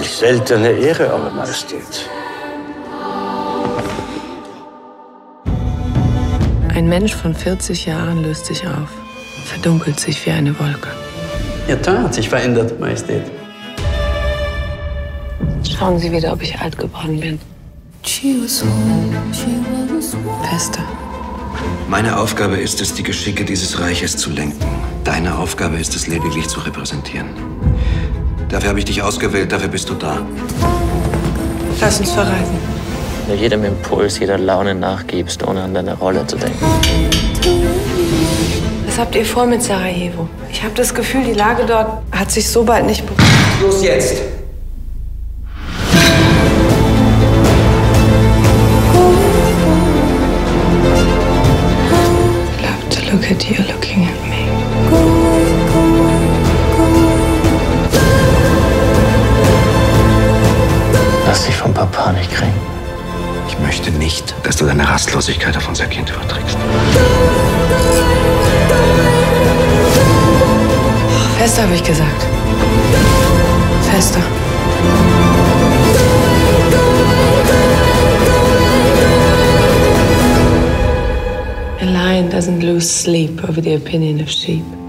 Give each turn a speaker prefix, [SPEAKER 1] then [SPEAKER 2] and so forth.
[SPEAKER 1] Welch seltene Ehre, Eure Majestät.
[SPEAKER 2] Ein Mensch von 40 Jahren löst sich auf, verdunkelt sich wie eine Wolke.
[SPEAKER 3] Ihr Teint hat sich verändert, Majestät.
[SPEAKER 2] Schauen Sie wieder, ob ich alt geworden bin. Fester.
[SPEAKER 4] Meine Aufgabe ist es, die Geschicke dieses Reiches zu lenken. Deine Aufgabe ist es, lediglich zu repräsentieren. Dafür habe ich dich ausgewählt, dafür bist du da.
[SPEAKER 2] Lass uns verreisen.
[SPEAKER 5] Wenn du jedem Impuls, jeder Laune nachgibst, ohne an deine Rolle zu denken.
[SPEAKER 2] Was habt ihr vor mit Sarajevo? Ich habe das Gefühl, die Lage dort hat sich so bald nicht beruhigt.
[SPEAKER 3] Los jetzt!
[SPEAKER 2] Love to look at you looking at me.
[SPEAKER 5] Lass dich vom Papa nicht kriegen.
[SPEAKER 4] Ich möchte nicht, dass du deine Rastlosigkeit auf unser Kind überträgst.
[SPEAKER 2] Fester, habe ich gesagt. Fester. A lion doesn't lose sleep over the opinion of sheep.